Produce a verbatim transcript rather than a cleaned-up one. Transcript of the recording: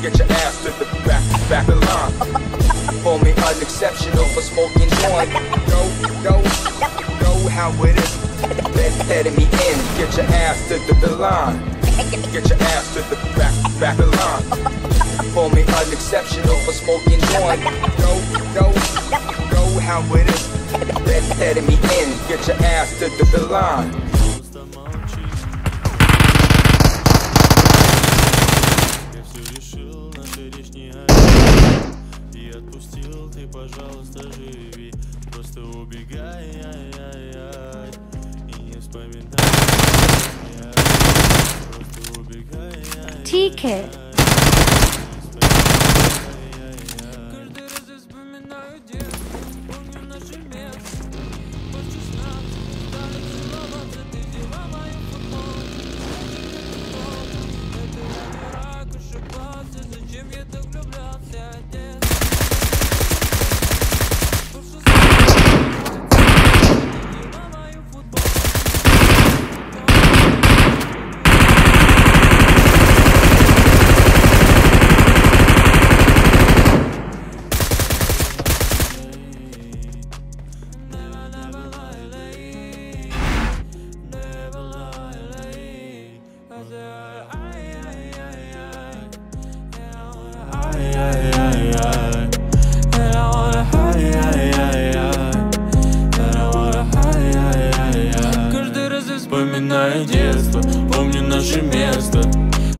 get your ass to the back, back of the line. Call me unexceptional for smoking joint. Go, go, go how it is. Let, letting me in, get your ass to the, the line. Get your ass to the back, back of the line. Call me unexceptional for smoking joint. Go, go, go how it is. Let, letting me in, get your ass to the, the line. Я все решил, наша речь не и отпустил, ты, пожалуйста, живи. Просто убегай, ай-яй-яй, и не вспоминай. Просто убегай, ай-яй-яй. T-Kid. Каждый раз я вспоминаю детство, помню наше место. Под шестнадцать стали целоваться, ты взяла мою футболку. Это я дурак, ошибался, зачем я так влюблялся, отец. Каждый раз я вспоминаю детство, помню наше место.